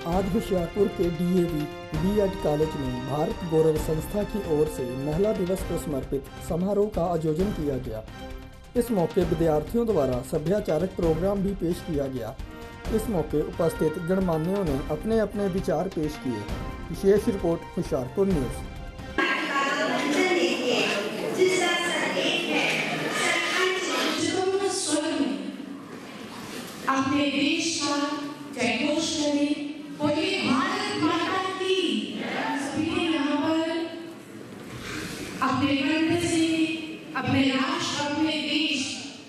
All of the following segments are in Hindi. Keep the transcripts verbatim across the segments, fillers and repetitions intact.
आज होशियारपुर के डीएवी बीएड कॉलेज में भारत गौरव संस्था की ओर से महिला दिवस को समर्पित समारोह का आयोजन किया गया। इस मौके विद्यार्थियों द्वारा सभ्याचारक प्रोग्राम भी पेश किया गया। इस मौके उपस्थित गणमान्यों ने अपने अपने विचार पेश किए। विशेष रिपोर्ट होशियारपुर न्यूज़। अपने देश का जयघोष करें, बोलिए भारत माता की। सभी ने यहाँ पर अपने कंठ से अपने राष्ट्र, अपने देश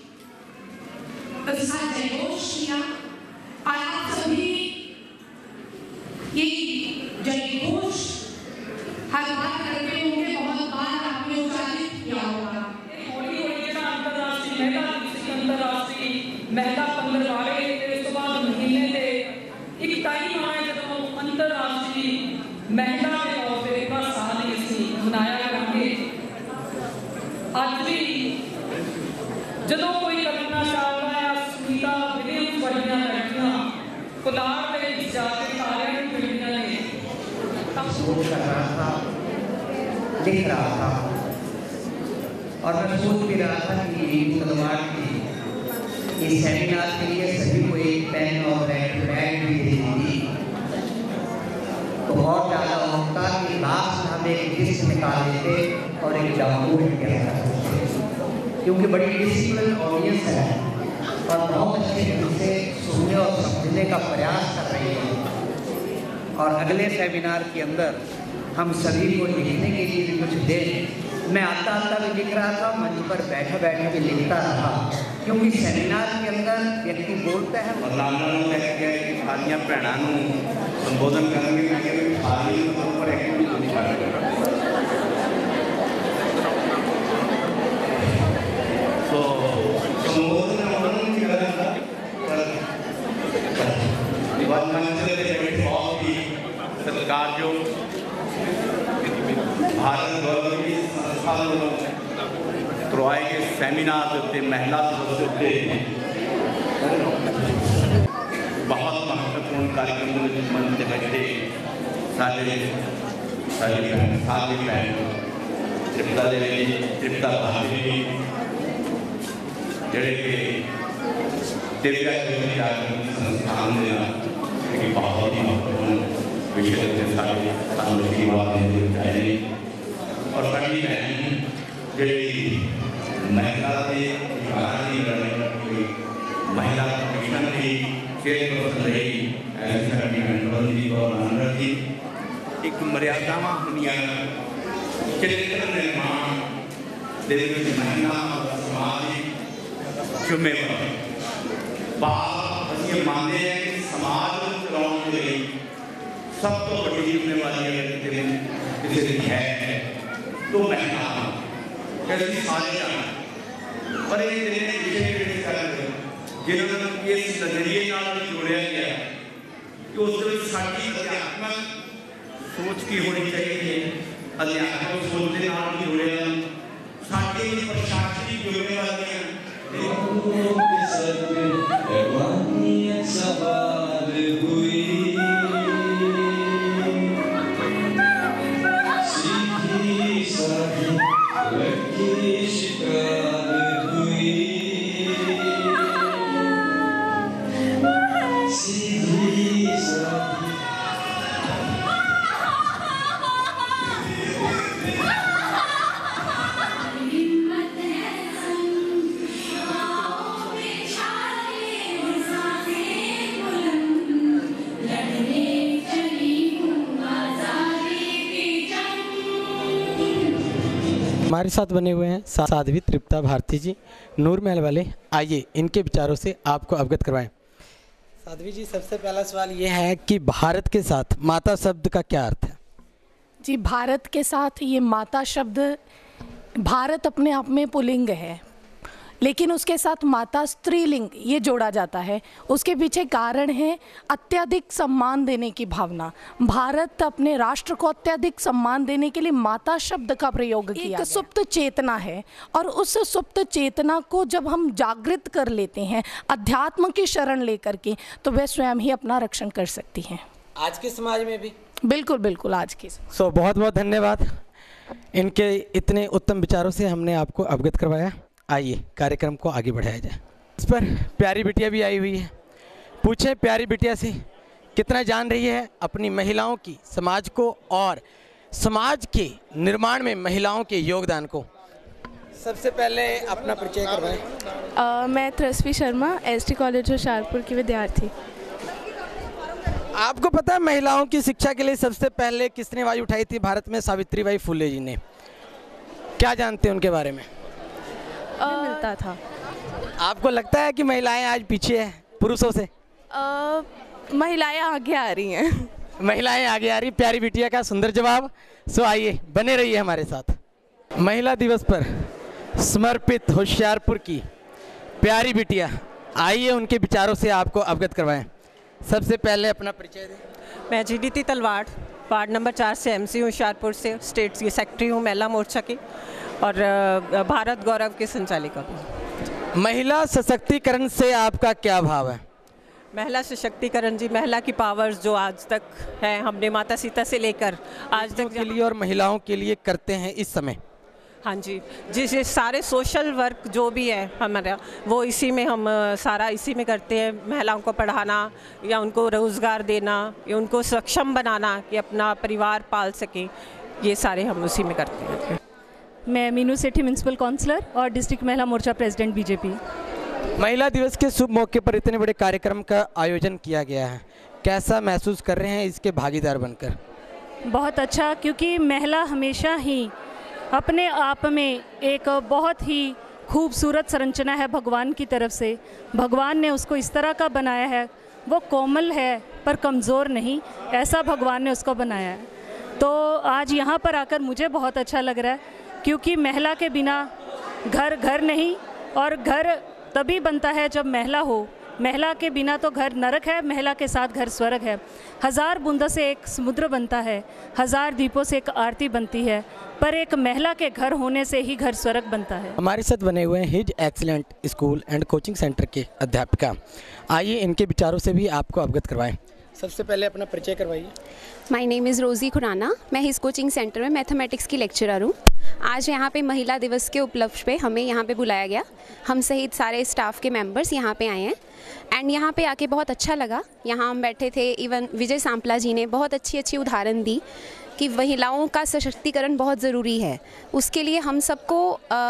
का जयघोष किया और आप सभी ये जयघोष हर बार करते होंगे, बहुत बार आपने उच्चारित किया होगा। हौली हौली ना अंतरराष्ट्रीय महिला अंतरराष्ट्रीय महिला पंद्रहवाड़े इस तो बाद महीने से एक टाइम आया जब अंतरराष्ट्रीय महिला दिवस पे एक बार साल इसी मनाया करेंगे। आज भी ਜਦੋਂ कोई कल्पना चावला या सुनीता विलियम्स वर्गियां लड़कियां पुलाड़ में जाके तारे में मिलने लगे तब सोच कर रहा था, लिख रहा था और मैं सोच भी रहा था कि तलवार की इस सेमिनार के लिए सभी को एक पेन और बैग भी दे दी तो बहुत ज़्यादा होता कि लास्ट हम एक लिस्ट निकाल लेते और एक डाउनलोड किया करते, क्योंकि बड़ी डिसिप्लिन ऑडियंस है और बहुत अच्छे ढंग से सुनने और समझने का प्रयास कर रही है। और अगले सेमिनार के अंदर हम सभी को लिखने के लिए भी कुछ दें। मैं आता आता भी लिख रहा था, मंच पर बैठा बैठा भी लिखता रहा, क्योंकि सेमिनार के अंदर व्यक्ति बोलता है और लाल कि सारिया भैनों संबोधन करेंगे सारी ऊपर एक्टिविटी तो संबोधन सत्कारयोग भारत गौरव की संस्था करवाए गए सैमीनार के उत्ते महिला दिवस के उत्ते बहुत महत्वपूर्ण कार्यक्रम में मन से बैठे सारे सारी भैन सारी भैन तृप्ता देवी तृप्ता भाभी जड़े के दिव्या संस्थान एक बहुत ही महत्वपूर्ण विषय के सारे सामने चाहिए और कड़ी बहन जी महिला के कोई महिला कमीशन भी चेयरपर्सन रही थी। एक मर्यादावां होंदियां चरित्र निर्माण महिला समाजिक जिम्मेवारी बात असं मानते हैं कि समाज चलाने के लिए सब तो बड़ी जिम्मेवारी किसी की है तो महिला कैसी सारे पर ये विषय जिन्होंने इस नजरिए जोड़िया गया कि उस अध्यात्मक सोच की होनी चाहिए, अध्यात्मक सोच के नाल जोड़िया साडी प्रशासनिक जिम्मेवारियां हमारे साथ बने हुए हैं साध्वी तृप्ता भारती जी, नूर महल वाले। आइए इनके विचारों से आपको अवगत करवाएं। साध्वी जी, सबसे पहला सवाल ये है कि भारत के साथ माता शब्द का क्या अर्थ है? जी, भारत के साथ ये माता शब्द, भारत अपने आप में पुल्लिंग है, लेकिन उसके साथ माता स्त्रीलिंग ये जोड़ा जाता है। उसके पीछे कारण है अत्यधिक सम्मान देने की भावना। भारत अपने राष्ट्र को अत्यधिक सम्मान देने के लिए माता शब्द का प्रयोग किया। एक सुप्त चेतना है और उस सुप्त चेतना को जब हम जागृत कर लेते हैं अध्यात्म की शरण लेकर के, तो वह स्वयं ही अपना रक्षण कर सकती हैं। आज के समाज में भी? बिल्कुल बिल्कुल आज की। सो बहुत बहुत धन्यवाद, इनके इतने उत्तम विचारों से हमने आपको अवगत करवाया। आइए कार्यक्रम को आगे बढ़ाया जाए। इस पर प्यारी बिटिया भी आई हुई है, पूछे प्यारी बिटिया से कितना जान रही है अपनी महिलाओं की, समाज को और समाज के निर्माण में महिलाओं के योगदान को। सबसे पहले अपना परिचय करवाएं। मैं त्रस्वी शर्मा, एसटी कॉलेज होशियारपुर की विद्यार्थी। आपको पता है महिलाओं की शिक्षा के लिए सबसे पहले किसने आवाज उठाई थी भारत में? सावित्रीबाई फुले जी ने। क्या जानते हैं उनके बारे में? आ, मिलता था। आपको लगता है कि महिलाएं आज पीछे हैं पुरुषों से? आ, महिलाएं आगे आ रही हैं। महिलाएं आगे आ रही। प्यारी बिटिया का सुंदर जवाब। सो आइए बने रहिए हमारे साथ। महिला दिवस पर समर्पित होशियारपुर की प्यारी बिटिया, आइए उनके विचारों से आपको अवगत करवाएं। सबसे पहले अपना परिचय दें। मैं जीडीटी तलवाड़, वार्ड नंबर चार से एमसी होशियारपुर से स्टेट की सेक्रेटरी हूँ महिला मोर्चा की, और भारत गौरव की संचालिका भी। महिला सशक्तिकरण से आपका क्या भाव है? महिला सशक्तिकरण जी, महिला की पावर्स जो आज तक है, हमने माता सीता से लेकर आज तक के लिए और महिलाओं के लिए करते हैं इस समय। हाँ जी, जिस सारे सोशल वर्क जो भी है हमारा, वो इसी में हम सारा इसी में करते हैं। महिलाओं को पढ़ाना या उनको रोज़गार देना या उनको सक्षम बनाना कि अपना परिवार पाल सकें, ये सारे हम उसी में करते हैं। मैं मीनू सेठी, म्यूनसिपल काउंसलर और district Mahila Morcha president BJP. महिला दिवस के शुभ मौके पर इतने बड़े कार्यक्रम का आयोजन किया गया है, कैसा महसूस कर रहे हैं इसके भागीदार बनकर? बहुत अच्छा, क्योंकि महिला हमेशा ही अपने आप में एक बहुत ही खूबसूरत संरचना है भगवान की तरफ से। भगवान ने उसको इस तरह का बनाया है, वो कोमल है पर कमज़ोर नहीं, ऐसा भगवान ने उसको बनाया है। तो आज यहाँ पर आकर मुझे बहुत अच्छा लग रहा है, क्योंकि महिला के बिना घर घर नहीं, और घर तभी बनता है जब महिला हो। महिला के बिना तो घर नरक है, महिला के साथ घर स्वर्ग है। हज़ार बूंदों से एक समुद्र बनता है, हज़ार दीपों से एक आरती बनती है, पर एक महिला के घर होने से ही घर स्वर्ग बनता है। हमारे साथ बने हुए हैं his excellent school and coaching centre के अध्यापिका। आइए इनके विचारों से भी आपको अवगत करवाएं। सबसे पहले अपना परिचय करवाइए। My name is Rosy Khurana, मैं हिज कोचिंग सेंटर में मैथमेटिक्स की लेक्चरर हूँ। आज यहाँ पे महिला दिवस के उपलक्ष्य पे हमें यहाँ पे बुलाया गया, हम सहित सारे स्टाफ के मेंबर्स यहाँ पे आए हैं, एंड यहाँ पे आके बहुत अच्छा लगा। यहाँ हम बैठे थे, इवन विजय सांपला जी ने बहुत अच्छी अच्छी उदाहरण दी कि महिलाओं का सशक्तिकरण बहुत ज़रूरी है। उसके लिए हम सबको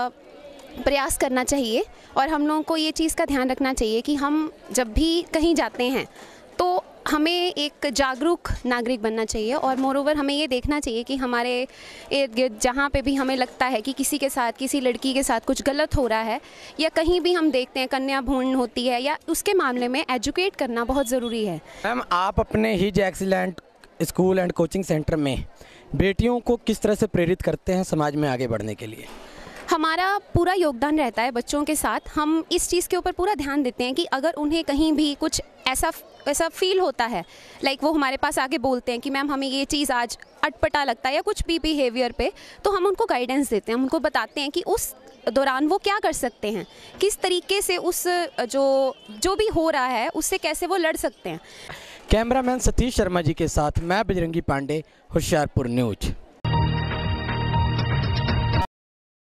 प्रयास करना चाहिए, और हम लोगों को ये चीज़ का ध्यान रखना चाहिए कि हम जब भी कहीं जाते हैं तो हमें एक जागरूक नागरिक बनना चाहिए, और मोरोवर हमें ये देखना चाहिए कि हमारे इर्द गिर्द जहाँ पे भी हमें लगता है कि किसी के साथ, किसी लड़की के साथ कुछ गलत हो रहा है, या कहीं भी हम देखते हैं कन्या भ्रूण होती है, या उसके मामले में एजुकेट करना बहुत ज़रूरी है। मैम, आप अपने his excellent school and coaching centre में बेटियों को किस तरह से प्रेरित करते हैं समाज में आगे बढ़ने के लिए? हमारा पूरा योगदान रहता है बच्चों के साथ। हम इस चीज़ के ऊपर पूरा ध्यान देते हैं कि अगर उन्हें कहीं भी कुछ ऐसा ऐसा फील होता है, लाइक वो हमारे पास आके बोलते हैं कि मैम हमें ये चीज़ आज अटपटा लगता है या कुछ भी बिहेवियर पे, तो हम उनको गाइडेंस देते हैं, हम उनको बताते हैं कि उस दौरान वो क्या कर सकते हैं, किस तरीके से उस जो जो भी हो रहा है उससे कैसे वो लड़ सकते हैं। कैमरामैन सतीश शर्मा जी के साथ मैं बजरंगी पांडे, होशियारपुर न्यूज।